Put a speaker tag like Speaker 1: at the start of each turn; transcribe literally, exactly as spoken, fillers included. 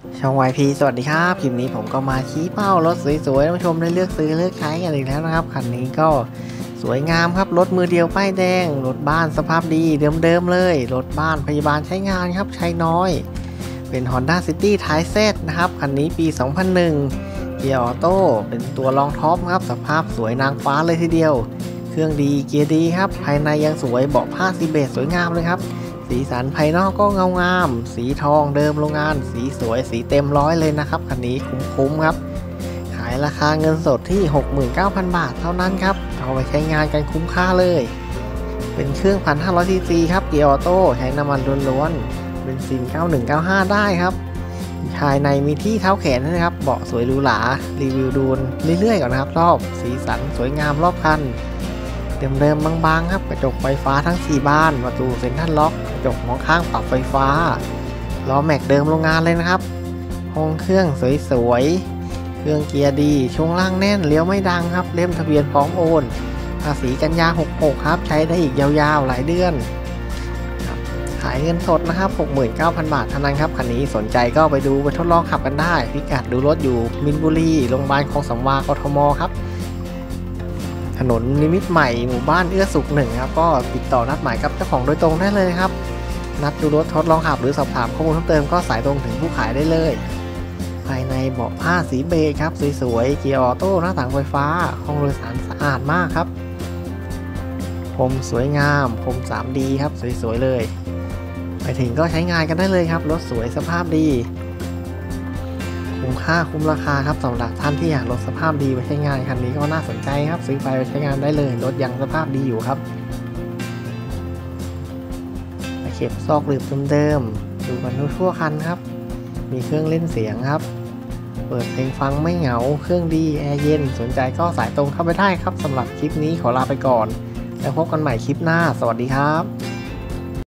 Speaker 1: ช่อง วาย พี สวัสดีครับคลิปนี้ผมก็มาชี้เป้ารถสวยๆท่านผู้ชมได้เลือกซื้อเลือกใช้กันอีกแล้วนะครับคันนี้ก็สวยงามครับรถมือเดียวป้ายแดงรถบ้านสภาพดีเดิมๆเลยรถบ้านพยาบาลใช้งานครับใช้น้อยเป็น Honda City Type Z นะครับคันนี้ปี สองพันหนึ่ง เกียร์ออโต้เป็นตัวรองท็อปครับสภาพสวยนางฟ้าเลยทีเดียวเครื่องดีเกียร์ดีครับภายในยังสวยเบาะผ้าซีเบจสวยงามเลยครับสีสันภายนอกก็เงางามสีทองเดิมโรงงานสีสวยสีเต็มร้อยเลยนะครับคันนี้คุ้มๆครับขายราคาเงินสดที่ หกหมื่นเก้าพัน บาทเท่านั้นครับเอาไปใช้งานกันคุ้มค่าเลยเป็นเครื่อง หนึ่งพันห้าร้อย ซี ซี ครับเกียร์ออโต้ใช้น้ำมันล้วนๆเป็นซินเก้าหนึ่งเก้าห้าได้ครับภายในมีที่เท้าแขนนะครับเบาะสวยหรูหรารีวิวดูเรื่อยๆก่อนนะครับรอบสีสันสวยงามรอบคันเดิมๆบางๆครับกระจกไฟฟ้าทั้งสี่บานประตูเซ็นทรัลล็อกกระจกมองข้างปรับไฟฟ้าล้อแม็กเดิมโรงงานเลยนะครับห้องเครื่องสวยๆเครื่องเกียร์ดีช่วงล่างแน่นเลี้ยวไม่ดังครับเล่มทะเบียนพร้อมโอนภาษีกันยาหกสิบหกครับใช้ได้อีกยาวๆหลายเดือนขายเงินสดนะครับ หกหมื่นเก้าพัน บาทเท่านั้นครับคันนี้สนใจก็ไปดูไปทดลองขับกันได้พิกัดดูรถอยู่มินบุรีโรงพยาบาลคลองสำวากทมครับถนนนิมิตรใหม่หมู่บ้านเอื้อสุขหนึ่งครับก็ติดต่อนัดหมายกับเจ้าของโดยตรงได้เลยครับนัดดูรถทดลองขับหรือสอบถามข้อมูลเพิ่มเติมก็สายตรงถึงผู้ขายได้เลยภายในเบาะผ้าสีเบจครับสวยๆเกียร์ออโต้หน้าต่างไฟฟ้าห้องโดยสารสะอาดมากครับพรมสวยงามพรม ทรี ดี ครับสวยๆเลยไปถึงก็ใช้งานกันได้เลยครับรถสวยสภาพดีคุ้มค่าคุ้มราคาครับสำหรับท่านที่อยากรถสภาพดีไปใช้งานคันนี้ก็น่าสนใจครับซื้อไปไปใช้งานได้เลยรถยังสภาพดีอยู่ครับตะเข็บซอกหลืบเดิมๆดูกันทั่วคันครับมีเครื่องเล่นเสียงครับเปิดเพลงฟังไม่เหงาเครื่องดีแอร์เย็นสนใจก็สายตรงเข้าไปได้ครับสำหรับคลิปนี้ขอลาไปก่อนแล้วพบกันใหม่คลิปหน้าสวัสดีครับ